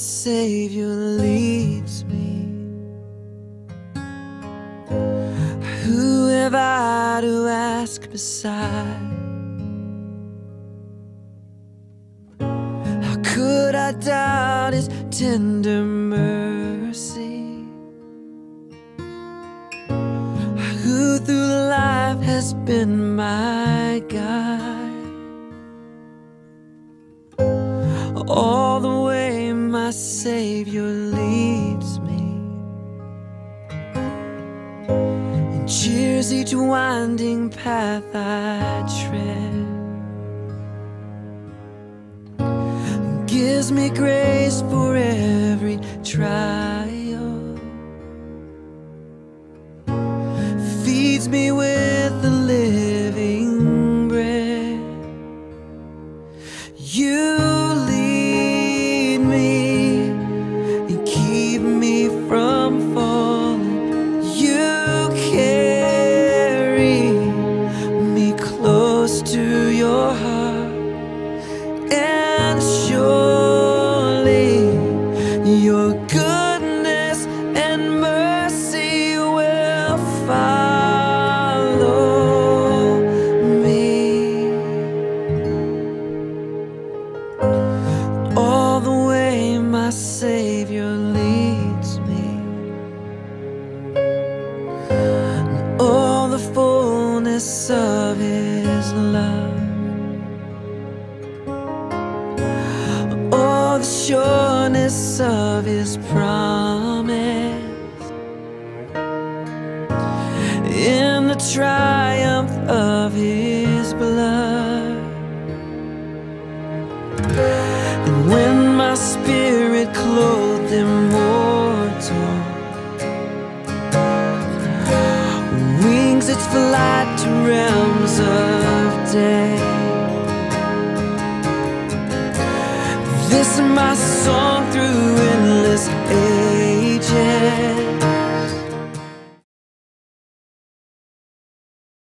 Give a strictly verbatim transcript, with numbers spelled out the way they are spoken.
Savior leads me. Who have I to ask beside? How could I doubt His tender mercy? Who through life has been my guide? All the way my Savior leads me, and cheers each winding path I tread, and gives me grace for every trial, feeds me with the living bread. You lead me and keep me from falling. You carry me close to your heart, and surely your goodness and mercy will follow me all the way my Savior leads me. And all the fullness of His love, all the sureness of His promise, in the triumph of His blood. And when my spirit clothed immortal, wings its flight to realms of day, this is my song through endless ages.